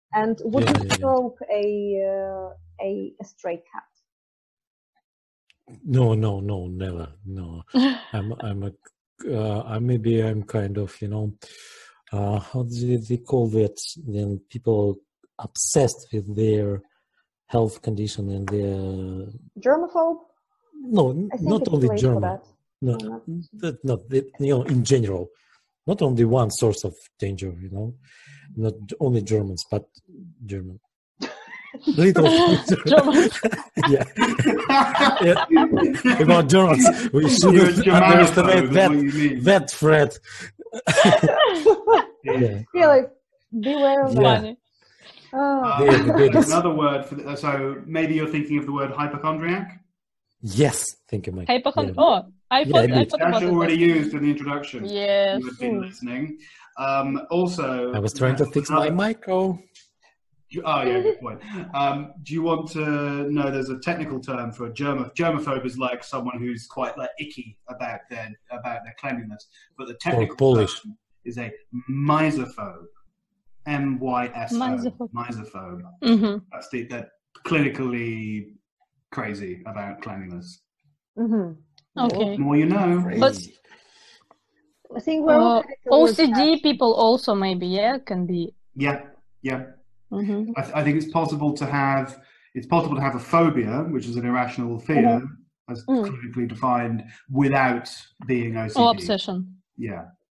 And would you stroke a stray cat? No, never. No, maybe I'm kind of, how do they call that? Then people obsessed with their health condition and their germaphobe. No, not only German. No, in general, not only one source of danger. Not only Germans, but German. Little German. Yeah. About Germans, we shouldn't underestimate that threat. Felix, beware of that. Another word for so maybe you're thinking of the word hypochondriac. Yes, think of my hypochondriac. Oh, I thought that's already used in the introduction. Yes, you have been listening. Also, I was trying to fix my micro. Oh yeah, good point. Do you want to know? There's a technical term for germaphobe is like someone who's quite icky about their cleanliness, but the technical term is a misophobe. MYSO. Misophobe. Mm-hmm. That's that clinically crazy about cleanliness. Mm-hmm. Okay. The more you know. But I think we're OCD people also maybe can be. Yeah. Mm-hmm. I think it's possible to have a phobia, which is an irrational fear, as clinically defined, without being OCD. Or obsession. Yeah.